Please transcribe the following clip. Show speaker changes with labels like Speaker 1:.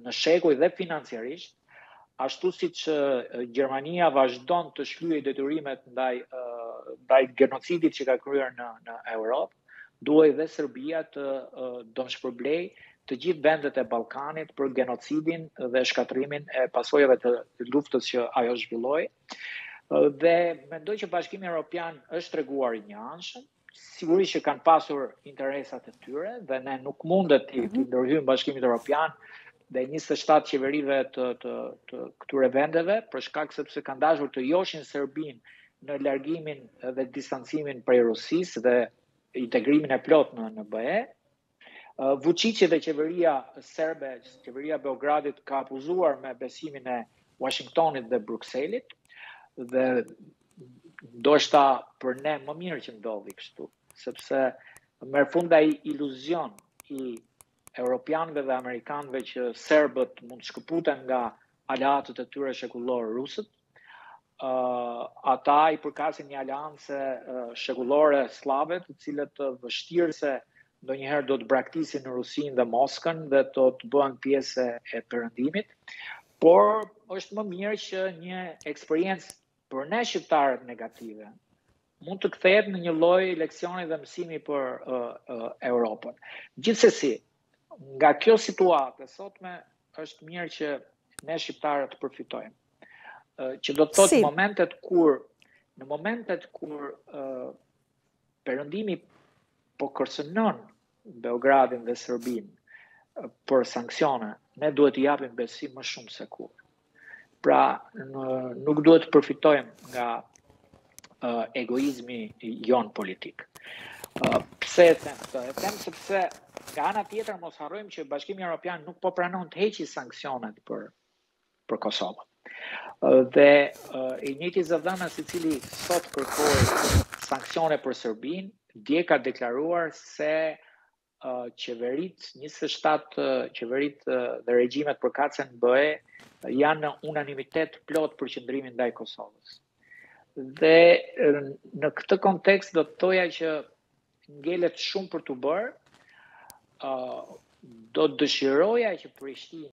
Speaker 1: në shekuj dhe financiarisht, ashtu siç Gjermania vazhdon të shlyejë detyrimet ndaj genocidit që ka kryer në Europë, duhej dhe Serbia të dëmshpërblejë të gjithë vendet e Ballkanit për genocidin dhe shkatrimin e pasojave të luftës që ajo zhvilloi. Dhe mendoj që Bashkimi Evropian është treguar i njanshëm, sigurisht që kanë pasur interesat e tyre dhe ne nuk mundet të ndërhyjmë Bashkimit Evropian dhe 27 qeverive të këtyre vendeve, për shkak sepse kanë dashur të joshin Serbinë në largimin dhe distancimin prej Rusisë dhe integrimin e plot në BE. Vučići dhe qeveria serbe, qeveria Beogradit ka abuzuar me besimin e Washingtonit dhe Brukselit dhe ndoshta për ne më mirë që ndodhi kështu, sepse merr fund ai iluzion i europianëve dhe amerikanëve që serbët mund të shkëputen nga aleatët e tyre shekullor rusët. Ata i përkasin një aleance shekullore slave, të cilët vështirëse ndonjëherë do të braktisin në Rusinë dhe Moskën dhe do të bëhen pjesë e perëndimit, por është më mirë që një eksperiencë për ne shqiptarët negative mund të kthehet në një lloj leksioni dhe mësimi për Europën. Gjithsesi, nga kjo situatë sotme është mirë që ne shqiptarët të përfitojmë. Që do të thotë në momentet kur perëndimi po kërcënon Beogradin dhe Serbinë për sanksione, ne duhet t'i japim besim më shumë se kur. Pra, nuk duhet të përfitojmë nga egoizmi jon politik. Pse e them këtë? E them sepse nga ana tjetër mos harrojmë që Bashkimi Evropian nuk po pranon të heqë sanksionet për Kosovën. Dhe i njëjti zëdhënës i cili sot kërkoi sanksione për Serbinë, dje ka deklaruar se qeverit, 27 qeverit dhe regjimet përkatëse në BE janë në unanimitet plot për qëndrimin ndaj Kosovës. Dhe në këtë kontekst do të thoja që ngelet shumë për të bërë, do të dëshiroja që Prishtina